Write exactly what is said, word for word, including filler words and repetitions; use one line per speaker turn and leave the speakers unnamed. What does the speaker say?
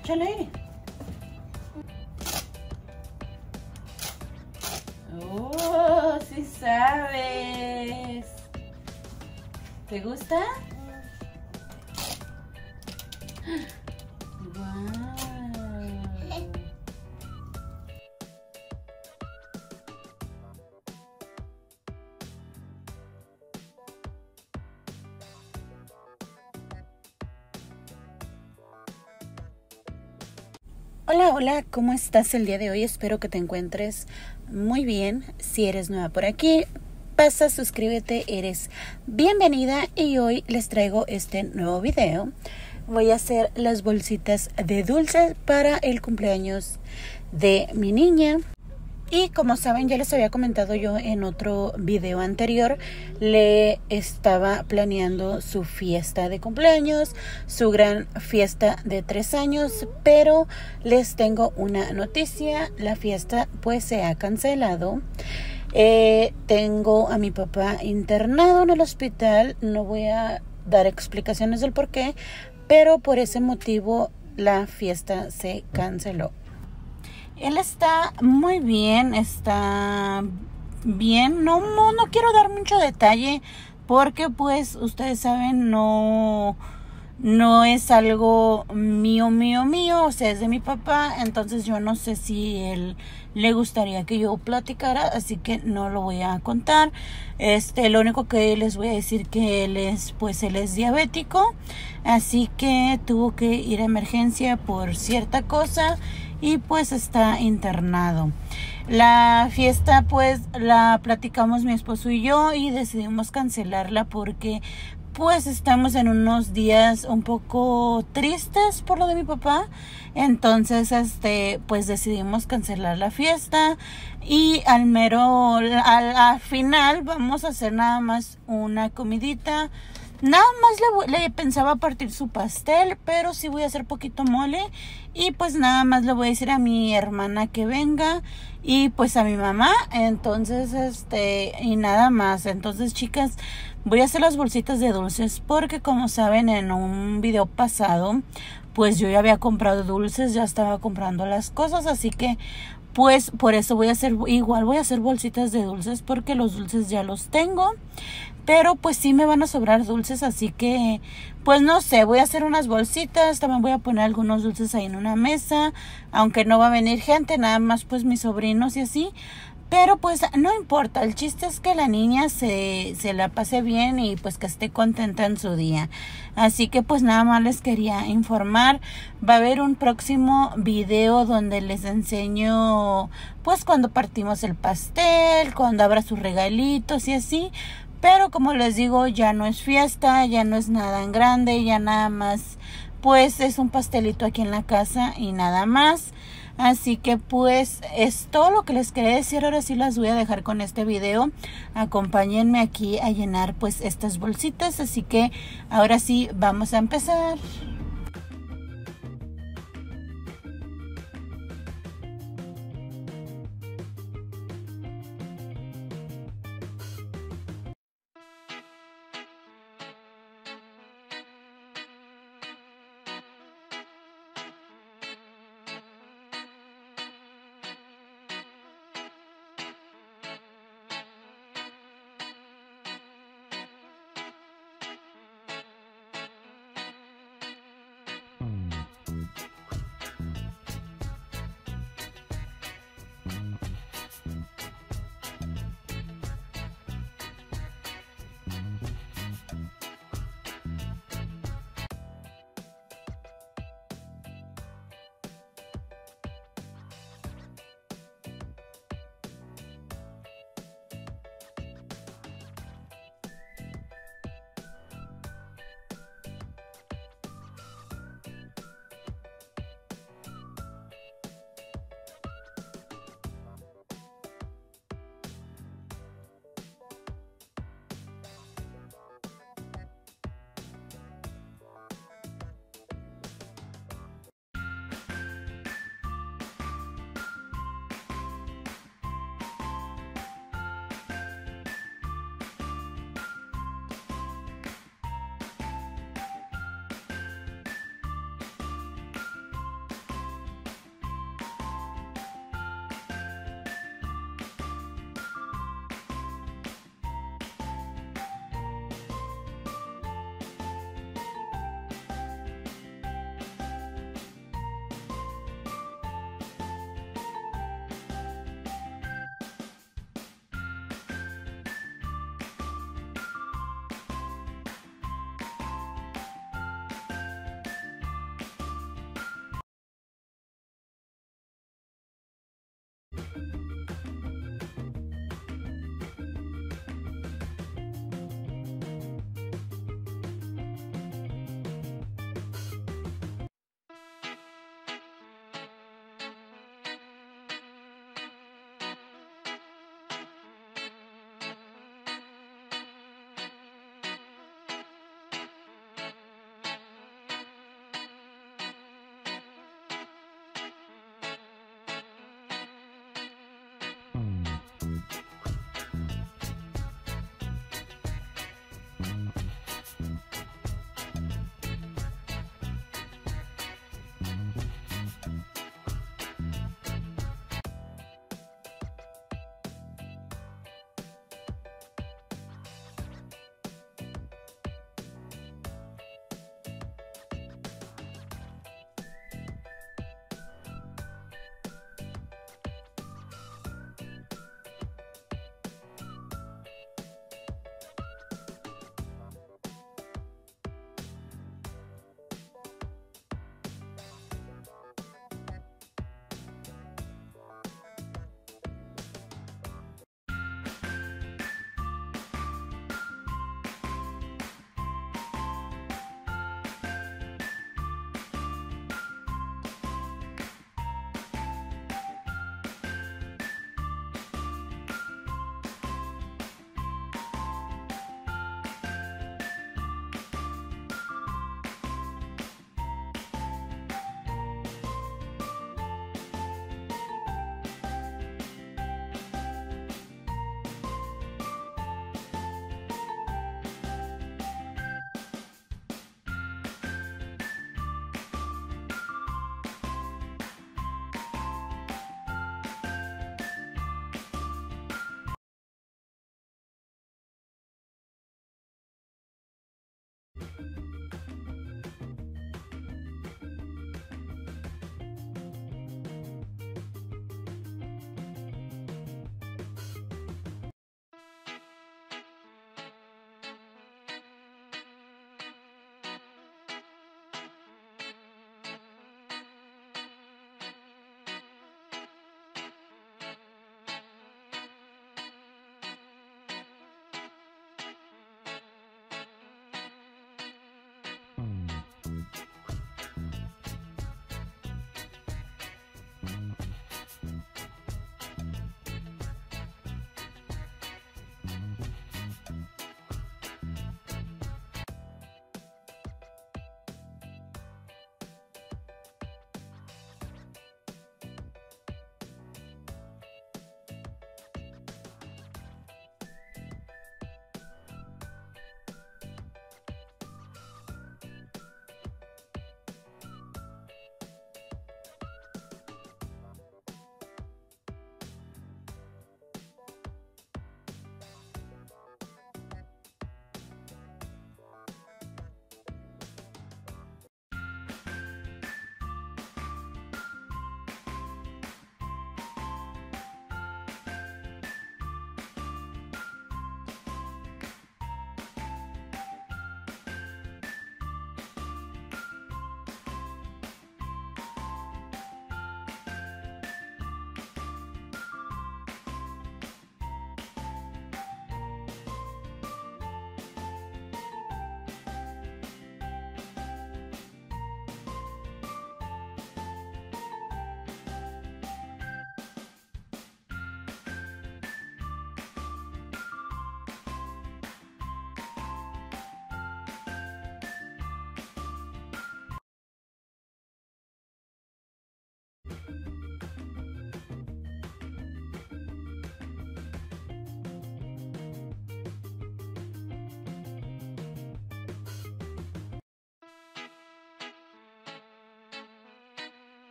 Échale. Oh, sí sabes. ¿Te gusta? Wow. Hola, hola, ¿cómo estás el día de hoy? Espero que te encuentres muy bien. Si eres nueva por aquí, pasa, suscríbete, eres bienvenida. Y hoy les traigo este nuevo video. Voy a hacer las bolsitas de dulces para el cumpleaños de mi niña. Y como saben, ya les había comentado yo en otro video anterior, le estaba planeando su fiesta de cumpleaños, su gran fiesta de tres años, pero les tengo una noticia, la fiesta pues se ha cancelado. Eh, tengo a mi papá internado en el hospital, no voy a dar explicaciones del por qué, pero por ese motivo la fiesta se canceló. Él está muy bien, está bien, no, no, no quiero dar mucho detalle porque pues ustedes saben, no, no es algo mío, mío, mío, o sea, es de mi papá, entonces yo no sé si él le gustaría que yo platicara, así que no lo voy a contar. Este, lo único que les voy a decir que él es, pues él es diabético, así que tuvo que ir a emergencia por cierta cosa y pues está internado. La fiesta pues la platicamos mi esposo y yo y decidimos cancelarla porque pues estamos en unos días un poco tristes por lo de mi papá. Entonces este pues decidimos cancelar la fiesta y al mero al, al final vamos a hacer nada más una comidita. Nada más le, le pensaba partir su pastel, pero sí voy a hacer poquito mole. Y pues nada más le voy a decir a mi hermana que venga y pues a mi mamá. Entonces, este, y nada más. Entonces, chicas, voy a hacer las bolsitas de dulces porque como saben en un video pasado, pues yo ya había comprado dulces, ya estaba comprando las cosas. Así que pues por eso voy a hacer, igual voy a hacer bolsitas de dulces porque los dulces ya los tengo. Pero pues sí me van a sobrar dulces, así que pues no sé, voy a hacer unas bolsitas, también voy a poner algunos dulces ahí en una mesa, aunque no va a venir gente, nada más pues mis sobrinos y así. Pero pues no importa, el chiste es que la niña se, se la pase bien y pues que esté contenta en su día. Así que pues nada más les quería informar. Va a haber un próximo video donde les enseño pues cuando partimos el pastel, cuando abra sus regalitos y así. Pero como les digo, ya no es fiesta, ya no es nada en grande, ya nada más pues es un pastelito aquí en la casa y nada más. Así que pues es todo lo que les quería decir. Ahora sí las voy a dejar con este video. Acompáñenme aquí a llenar pues estas bolsitas. Así que ahora sí vamos a empezar.